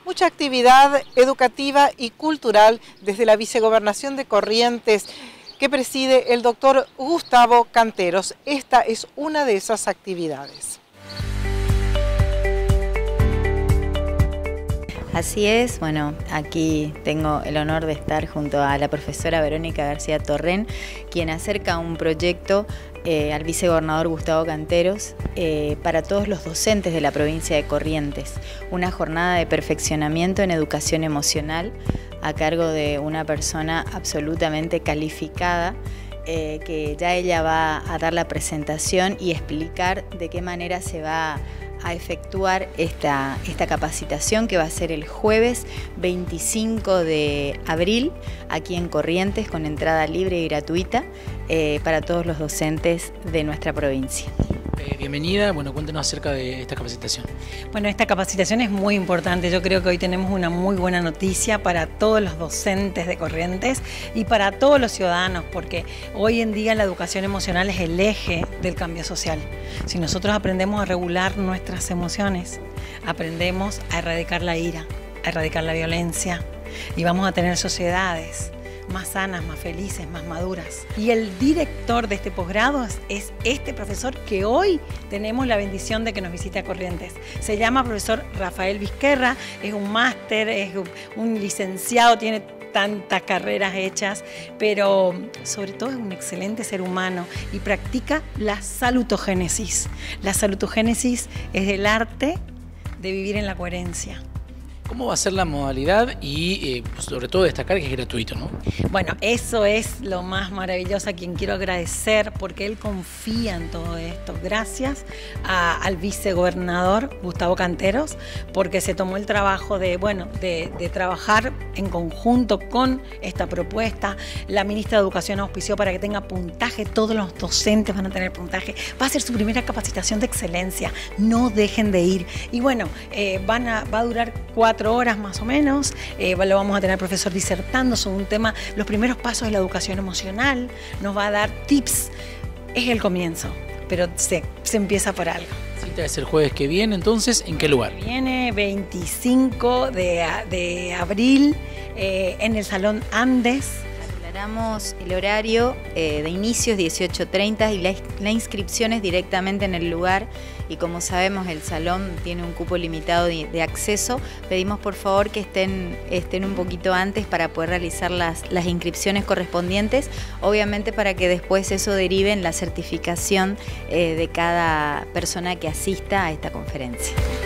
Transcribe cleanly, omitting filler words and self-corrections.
mucha actividad educativa y cultural desde la Vicegobernación de Corrientes que preside el doctor Gustavo Canteros. Esta es una de esas actividades. Así es, bueno, aquí tengo el honor de estar junto a la profesora Verónica García Torrén, quien acerca un proyecto al vicegobernador Gustavo Canteros para todos los docentes de la provincia de Corrientes. Una jornada de perfeccionamiento en educación emocional a cargo de una persona absolutamente calificada, que ya ella va a dar la presentación y explicar de qué manera se va a efectuar esta capacitación, que va a ser el jueves 25 de abril aquí en Corrientes, con entrada libre y gratuita para todos los docentes de nuestra provincia. Bienvenida, bueno, cuéntenos acerca de esta capacitación. Bueno, esta capacitación es muy importante. Yo creo que hoy tenemos una muy buena noticia para todos los docentes de Corrientes y para todos los ciudadanos, porque hoy en día la educación emocional es el eje del cambio social. Si nosotros aprendemos a regular nuestras emociones, aprendemos a erradicar la ira, a erradicar la violencia, y vamos a tener sociedades más sanas, más felices, más maduras. Y el director de este posgrado es este profesor que hoy tenemos la bendición de que nos visite a Corrientes. Se llama profesor Rafael Vizquerra, es un máster, es un licenciado, tiene tantas carreras hechas, pero sobre todo es un excelente ser humano y practica la salutogénesis. La salutogénesis es el arte de vivir en la coherencia. ¿Cómo va a ser la modalidad y sobre todo destacar que es gratuito, ¿no? Bueno, eso es lo más maravilloso, a quien quiero agradecer porque él confía en todo esto. Gracias al vicegobernador Gustavo Canteros, porque se tomó el trabajo de trabajar en conjunto con esta propuesta. La ministra de Educación auspició para que tenga puntaje, todos los docentes van a tener puntaje. Va a ser su primera capacitación de excelencia, no dejen de ir. Y bueno, va a durar 4 horas más o menos, lo vamos a tener al profesor disertando sobre un tema, los primeros pasos de la educación emocional, nos va a dar tips, es el comienzo, pero se empieza por algo. Cita es el jueves que viene, entonces, ¿en qué lugar? Viene 25 de abril en el Salón Andes. Aclaramos el horario de inicio es 18:30 y la inscripción es directamente en el lugar, y como sabemos el salón tiene un cupo limitado de acceso. Pedimos por favor que estén un poquito antes para poder realizar las inscripciones correspondientes, obviamente para que después eso derive en la certificación de cada persona que asista a esta conferencia.